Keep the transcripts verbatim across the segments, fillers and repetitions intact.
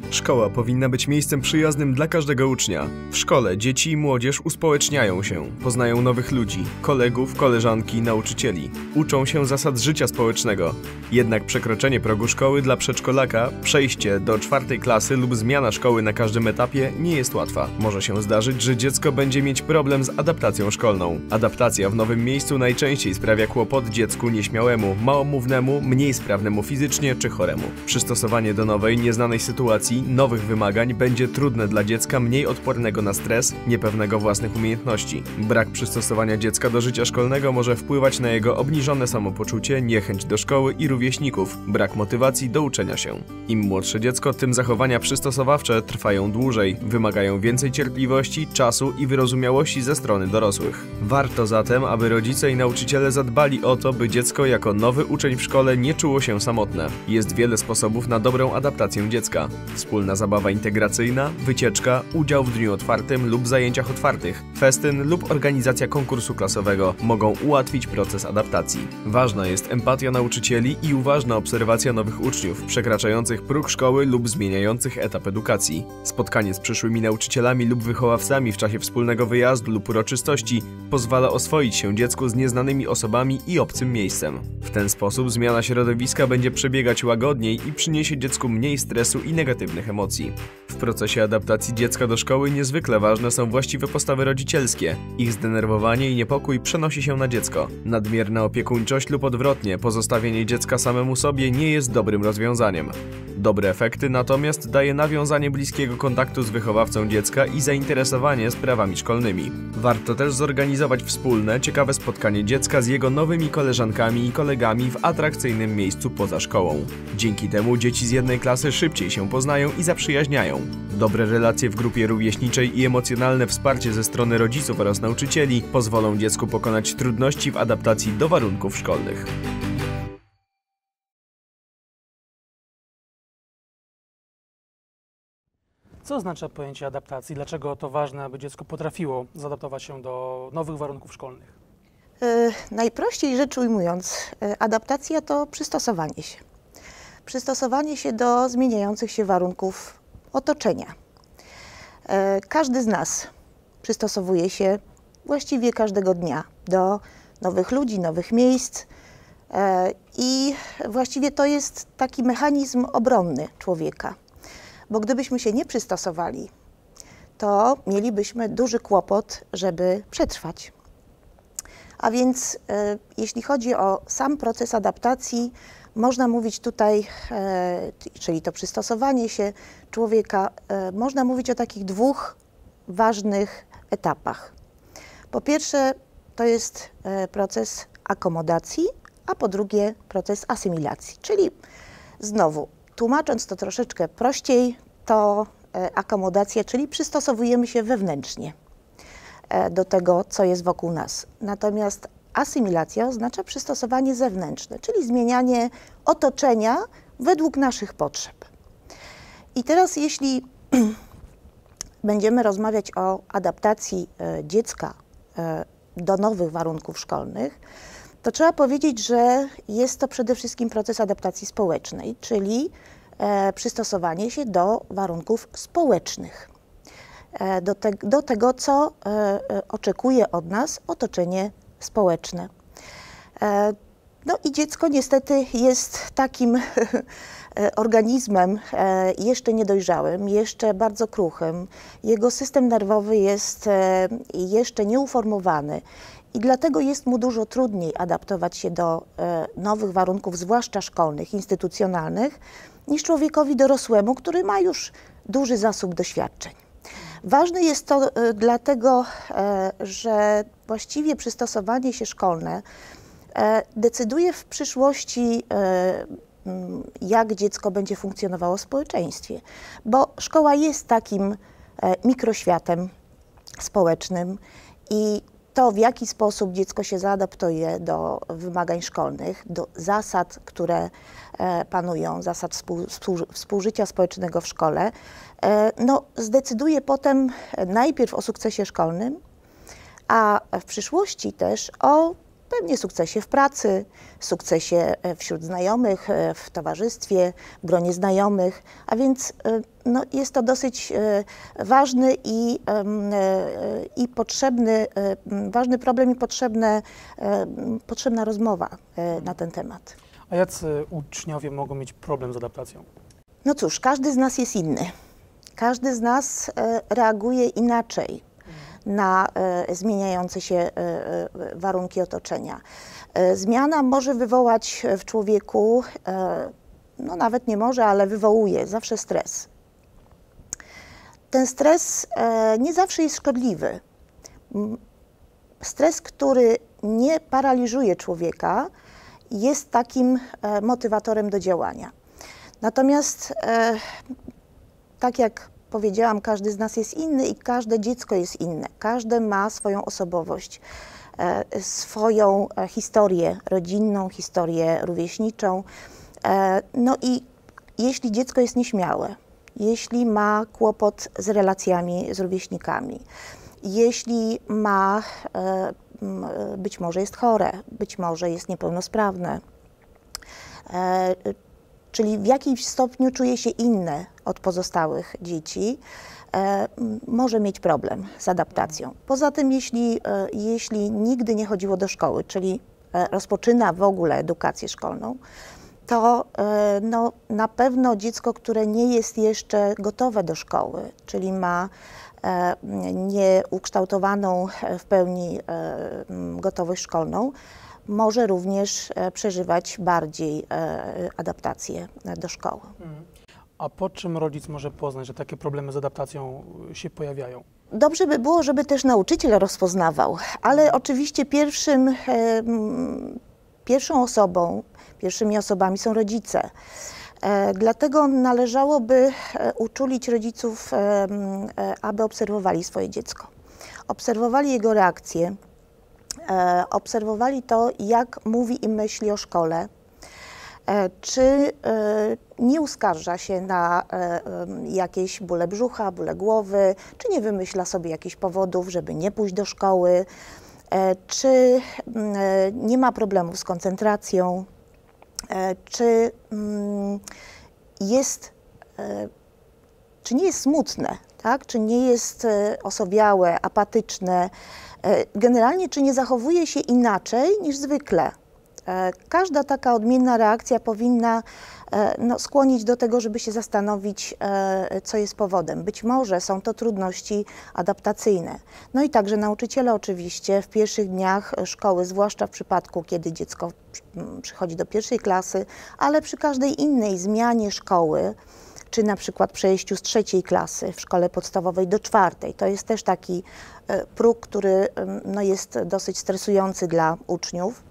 Szkoła powinna być miejscem przyjaznym dla każdego ucznia. W szkole dzieci i młodzież uspołeczniają się, poznają nowych ludzi, kolegów, koleżanki, nauczycieli. Uczą się zasad życia społecznego. Jednak przekroczenie progu szkoły dla przedszkolaka, przejście do czwartej klasy lub zmiana szkoły na każdym etapie nie jest łatwa. Może się zdarzyć, że dziecko będzie mieć problem z adaptacją szkolną. Adaptacja w nowym miejscu najczęściej sprawia kłopot dziecku nieśmiałemu, małomównemu, mniej sprawnemu fizycznie czy choremu. Przystosowanie do nowej, nieznanej sytuacji, nowych wymagań będzie trudne dla dziecka mniej odpornego na stres, niepewnego własnych umiejętności. Brak przystosowania dziecka do życia szkolnego może wpływać na jego obniżone samopoczucie, niechęć do szkoły i rówieśników, brak motywacji do uczenia się. Im młodsze dziecko, tym zachowania przystosowawcze trwają dłużej, wymagają więcej cierpliwości, czasu i wyrozumiałości ze strony dorosłych. Warto zatem, aby rodzice i nauczyciele zadbali o to, by dziecko jako nowy uczeń w szkole nie czuło się samotne. Jest wiele sposobów na dobrą adaptację dziecka. Wspólna zabawa integracyjna, wycieczka, udział w dniu otwartym lub zajęciach otwartych, festyn lub organizacja konkursu klasowego mogą ułatwić proces adaptacji. Ważna jest empatia nauczycieli i uważna obserwacja nowych uczniów, przekraczających próg szkoły lub zmieniających etap edukacji. Spotkanie z przyszłymi nauczycielami lub wychowawcami w czasie wspólnego wyjazdu lub uroczystości pozwala oswoić się dziecku z nieznanymi osobami i obcym miejscem. W ten sposób zmiana środowiska będzie przebiegać łagodniej i przyniesie dziecku mniej stresu i negatywnych emocji. W procesie adaptacji dziecka do szkoły niezwykle ważne są właściwe postawy rodzicielskie. Ich zdenerwowanie i niepokój przenosi się na dziecko. Nadmierna opiekuńczość lub odwrotnie, pozostawienie dziecka samemu sobie nie jest dobrym rozwiązaniem. Dobre efekty natomiast daje nawiązanie bliskiego kontaktu z wychowawcą dziecka i zainteresowanie sprawami szkolnymi. Warto też zorganizować wspólne, ciekawe spotkanie dziecka z jego nowymi koleżankami i kolegami w atrakcyjnym miejscu poza szkołą. Dzięki temu dzieci z jednej klasy szybciej się poznają i zaprzyjaźniają. Dobre relacje w grupie rówieśniczej i emocjonalne wsparcie ze strony rodziców oraz nauczycieli pozwolą dziecku pokonać trudności w adaptacji do warunków szkolnych. Co oznacza pojęcie adaptacji? Dlaczego to ważne, aby dziecko potrafiło zaadaptować się do nowych warunków szkolnych? Yy, najprościej rzecz ujmując, yy, adaptacja to przystosowanie się. Przystosowanie się do zmieniających się warunków otoczenia. Yy, każdy z nas przystosowuje się właściwie każdego dnia do nowych ludzi, nowych miejsc yy, i właściwie to jest taki mechanizm obronny człowieka. Bo gdybyśmy się nie przystosowali, to mielibyśmy duży kłopot, żeby przetrwać. A więc e, jeśli chodzi o sam proces adaptacji, można mówić tutaj, e, czyli to przystosowanie się człowieka, e, można mówić o takich dwóch ważnych etapach. Po pierwsze, to jest e, proces akomodacji, a po drugie proces asymilacji, czyli znowu, tłumacząc to troszeczkę prościej, to akomodacja, czyli przystosowujemy się wewnętrznie do tego, co jest wokół nas. Natomiast asymilacja oznacza przystosowanie zewnętrzne, czyli zmienianie otoczenia według naszych potrzeb. I teraz jeśli będziemy rozmawiać o adaptacji dziecka do nowych warunków szkolnych, to trzeba powiedzieć, że jest to przede wszystkim proces adaptacji społecznej, czyli e, przystosowanie się do warunków społecznych, e, do, te, do tego, co e, e, oczekuje od nas otoczenie społeczne. E, no i dziecko niestety jest takim organizmem e, jeszcze niedojrzałym, jeszcze bardzo kruchym. Jego system nerwowy jest e, jeszcze nieuformowany. I dlatego jest mu dużo trudniej adaptować się do e, nowych warunków, zwłaszcza szkolnych, instytucjonalnych, niż człowiekowi dorosłemu, który ma już duży zasób doświadczeń. Ważne jest to e, dlatego, e, że właściwie przystosowanie się szkolne e, decyduje w przyszłości, e, jak dziecko będzie funkcjonowało w społeczeństwie, bo szkoła jest takim e, mikroświatem społecznym i to, w jaki sposób dziecko się zaadaptuje do wymagań szkolnych, do zasad, które e, panują, zasad współ, współ, współżycia społecznego w szkole, e, no, zdecyduje potem najpierw o sukcesie szkolnym, a w przyszłości też o pewnie sukcesie w pracy, sukcesie wśród znajomych, w towarzystwie, w gronie znajomych, a więc no, jest to dosyć ważny i, i potrzebny, ważny problem i potrzebne, potrzebna rozmowa na ten temat. A jacy uczniowie mogą mieć problem z adaptacją? No cóż, każdy z nas jest inny. Każdy z nas reaguje inaczej na zmieniające się warunki otoczenia. Zmiana może wywołać w człowieku, no nawet nie może, ale wywołuje zawsze stres. Ten stres nie zawsze jest szkodliwy. Stres, który nie paraliżuje człowieka, jest takim motywatorem do działania. Natomiast, tak jak powiedziałam, każdy z nas jest inny i każde dziecko jest inne. Każde ma swoją osobowość, swoją historię rodzinną, historię rówieśniczą. No i jeśli dziecko jest nieśmiałe, jeśli ma kłopot z relacjami z rówieśnikami, jeśli ma, być może jest chore, być może jest niepełnosprawne, czyli w jakimś stopniu czuje się inne od pozostałych dzieci, e, może mieć problem z adaptacją. Poza tym, jeśli, e, jeśli nigdy nie chodziło do szkoły, czyli e, rozpoczyna w ogóle edukację szkolną, to e, no, na pewno dziecko, które nie jest jeszcze gotowe do szkoły, czyli ma e, nieukształtowaną w pełni e, gotowość szkolną, może również przeżywać bardziej adaptację do szkoły. A po czym rodzic może poznać, że takie problemy z adaptacją się pojawiają? Dobrze by było, żeby też nauczyciel rozpoznawał, ale oczywiście pierwszym, pierwszą osobą, pierwszymi osobami są rodzice. Dlatego należałoby uczulić rodziców, aby obserwowali swoje dziecko. Obserwowali jego reakcje, obserwowali to, jak mówi i myśli o szkole, czy nie uskarża się na jakieś bóle brzucha, bóle głowy, czy nie wymyśla sobie jakichś powodów, żeby nie pójść do szkoły, czy nie ma problemów z koncentracją, czy jest, czy nie jest smutne, tak? Czy nie jest osowiałe, apatyczne, generalnie czy nie zachowuje się inaczej niż zwykle. Każda taka odmienna reakcja powinna no, skłonić do tego, żeby się zastanowić, co jest powodem. Być może są to trudności adaptacyjne. No i także nauczyciele oczywiście w pierwszych dniach szkoły, zwłaszcza w przypadku, kiedy dziecko przychodzi do pierwszej klasy, ale przy każdej innej zmianie szkoły, czy na przykład przejściu z trzeciej klasy w szkole podstawowej do czwartej. To jest też taki próg, który no, jest dosyć stresujący dla uczniów.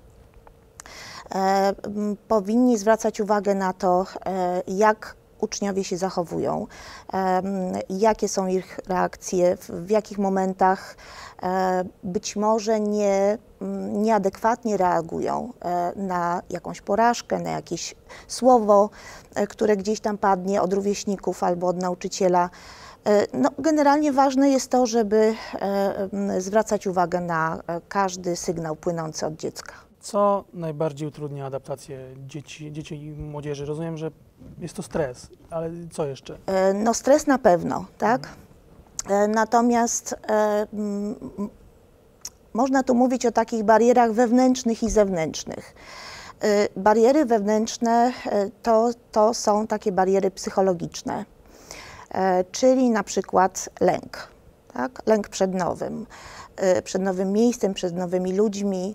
E, powinni zwracać uwagę na to, e, jak uczniowie się zachowują, e, jakie są ich reakcje, w, w jakich momentach e, być może nie, nieadekwatnie reagują e, na jakąś porażkę, na jakieś słowo, e, które gdzieś tam padnie od rówieśników albo od nauczyciela. E, no, generalnie ważne jest to, żeby e, zwracać uwagę na każdy sygnał płynący od dziecka. Co najbardziej utrudnia adaptację dzieci, dzieci i młodzieży? Rozumiem, że jest to stres, ale co jeszcze? No stres na pewno, tak? Mhm. Natomiast e, m, można tu mówić o takich barierach wewnętrznych i zewnętrznych. E, bariery wewnętrzne to, to są takie bariery psychologiczne, e, czyli na przykład lęk, tak? Lęk przed nowym, e, przed nowym miejscem, przed nowymi ludźmi,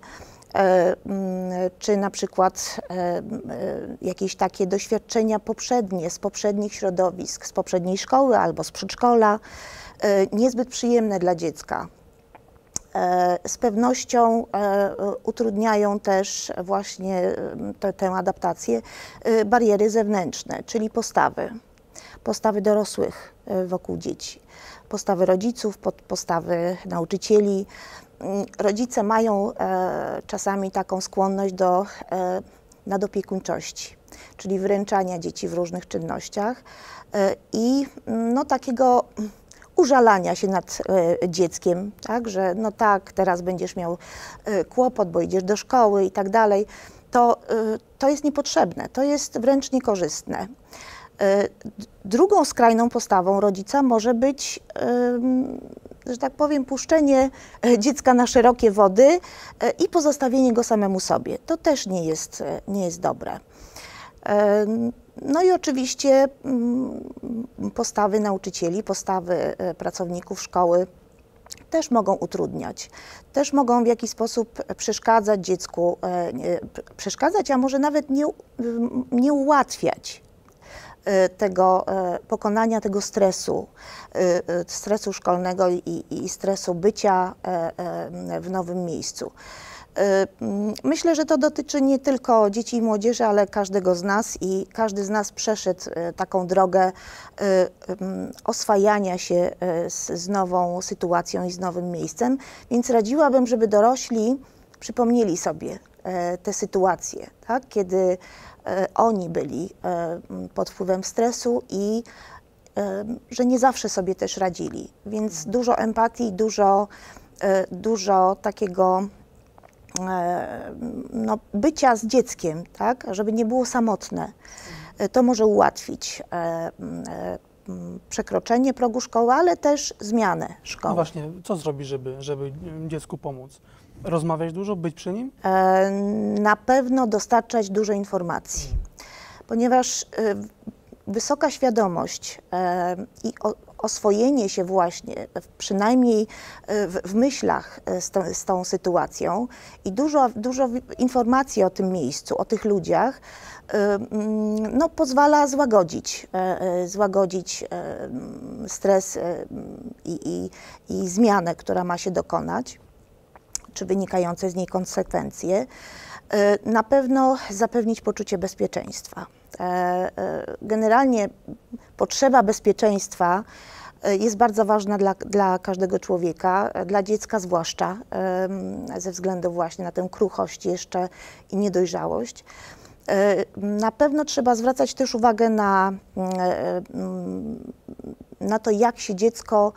czy na przykład jakieś takie doświadczenia poprzednie z poprzednich środowisk, z poprzedniej szkoły albo z przedszkola, niezbyt przyjemne dla dziecka. Z pewnością utrudniają też właśnie tę, tę adaptację bariery zewnętrzne, czyli postawy, postawy dorosłych wokół dzieci, postawy rodziców, postawy nauczycieli. Rodzice mają e, czasami taką skłonność do e, nadopiekuńczości, czyli wyręczania dzieci w różnych czynnościach e, i no, takiego użalania się nad e, dzieckiem, tak, że no tak, teraz będziesz miał e, kłopot, bo idziesz do szkoły i tak dalej, to, e, to jest niepotrzebne, to jest wręcz niekorzystne. E, drugą skrajną postawą rodzica może być, e, że tak powiem, puszczenie dziecka na szerokie wody e, i pozostawienie go samemu sobie. To też nie jest, e, nie jest dobre. E, No i oczywiście postawy nauczycieli, postawy pracowników szkoły też mogą utrudniać, też mogą w jakiś sposób przeszkadzać dziecku, przeszkadzać, a może nawet nie, nie ułatwiać tego pokonania tego stresu, stresu szkolnego i, i stresu bycia w nowym miejscu. Myślę, że to dotyczy nie tylko dzieci i młodzieży, ale każdego z nas i każdy z nas przeszedł taką drogę oswajania się z, z nową sytuacją i z nowym miejscem, więc radziłabym, żeby dorośli przypomnieli sobie te sytuacje, tak? Kiedy oni byli pod wpływem stresu i że nie zawsze sobie też radzili, więc dużo empatii, dużo, dużo takiego no, bycia z dzieckiem, tak, żeby nie było samotne. To może ułatwić e, e, przekroczenie progu szkoły, ale też zmianę szkoły. No właśnie, co zrobić, żeby, żeby dziecku pomóc? Rozmawiać dużo, być przy nim? E, na pewno dostarczać dużo informacji, ponieważ e, wysoka świadomość e, i o, oswojenie się właśnie, przynajmniej w, w myślach z, to, z tą sytuacją i dużo, dużo informacji o tym miejscu, o tych ludziach, no, pozwala złagodzić, złagodzić stres i, i, i zmianę, która ma się dokonać, czy wynikające z niej konsekwencje. Na pewno zapewnić poczucie bezpieczeństwa. Generalnie potrzeba bezpieczeństwa jest bardzo ważna dla, dla każdego człowieka, dla dziecka zwłaszcza, ze względu właśnie na tę kruchość jeszcze i niedojrzałość. Na pewno trzeba zwracać też uwagę na, na to, jak się dziecko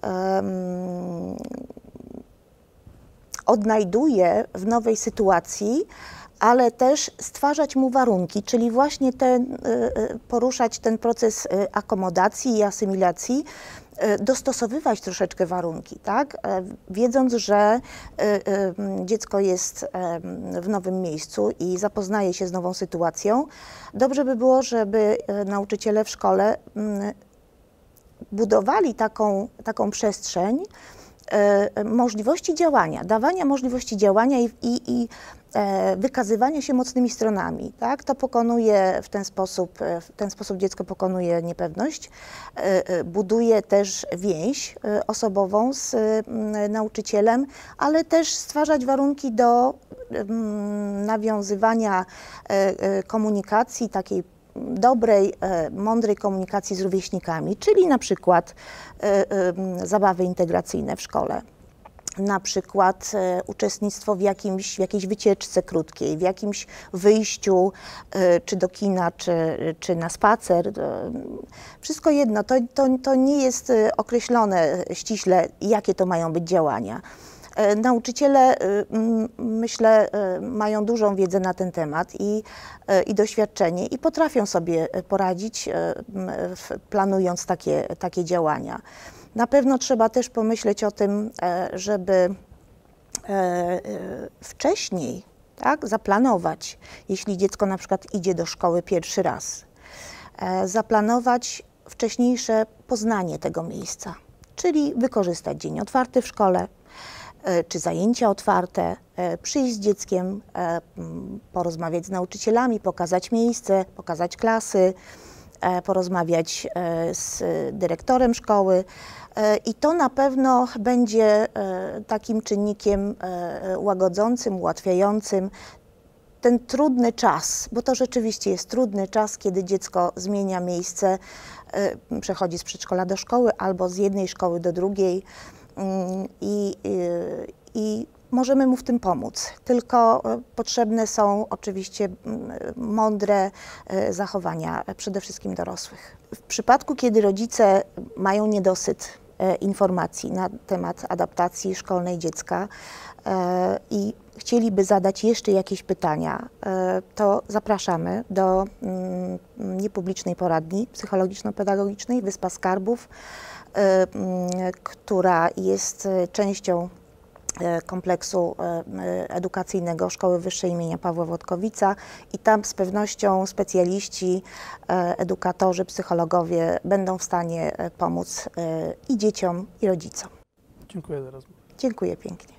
odnajduje w nowej sytuacji, ale też stwarzać mu warunki, czyli właśnie ten, poruszać ten proces akomodacji i asymilacji, dostosowywać troszeczkę warunki, tak? Wiedząc, że dziecko jest w nowym miejscu i zapoznaje się z nową sytuacją, dobrze by było, żeby nauczyciele w szkole budowali taką, taką przestrzeń możliwości działania, dawania możliwości działania i, i, i wykazywania się mocnymi stronami, tak? To pokonuje w ten sposób, w ten sposób dziecko pokonuje niepewność, buduje też więź osobową z nauczycielem, ale też stwarzać warunki do nawiązywania komunikacji takiej dobrej, mądrej komunikacji z rówieśnikami, czyli na przykład zabawy integracyjne w szkole. Na przykład e, uczestnictwo w, jakimś, w jakiejś wycieczce krótkiej, w jakimś wyjściu, e, czy do kina, czy, czy na spacer. E, wszystko jedno, to, to, to nie jest określone ściśle, jakie to mają być działania. E, nauczyciele, e, myślę, e, mają dużą wiedzę na ten temat i, e, i doświadczenie i potrafią sobie poradzić, e, w, planując takie, takie działania. Na pewno trzeba też pomyśleć o tym, żeby wcześniej, tak, zaplanować, jeśli dziecko na przykład idzie do szkoły pierwszy raz, zaplanować wcześniejsze poznanie tego miejsca, czyli wykorzystać dzień otwarty w szkole, czy zajęcia otwarte, przyjść z dzieckiem, porozmawiać z nauczycielami, pokazać miejsce, pokazać klasy, porozmawiać z dyrektorem szkoły i to na pewno będzie takim czynnikiem łagodzącym, ułatwiającym ten trudny czas, bo to rzeczywiście jest trudny czas, kiedy dziecko zmienia miejsce, przechodzi z przedszkola do szkoły albo z jednej szkoły do drugiej i, i, i możemy mu w tym pomóc, tylko potrzebne są oczywiście mądre zachowania, przede wszystkim dorosłych. W przypadku, kiedy rodzice mają niedosyt informacji na temat adaptacji szkolnej dziecka i chcieliby zadać jeszcze jakieś pytania, to zapraszamy do niepublicznej poradni psychologiczno-pedagogicznej Wyspa Skarbów, która jest częścią kompleksu edukacyjnego Szkoły Wyższej imienia Pawła Włodkowica i tam z pewnością specjaliści, edukatorzy, psychologowie będą w stanie pomóc i dzieciom, i rodzicom. Dziękuję za rozmowę. Dziękuję pięknie.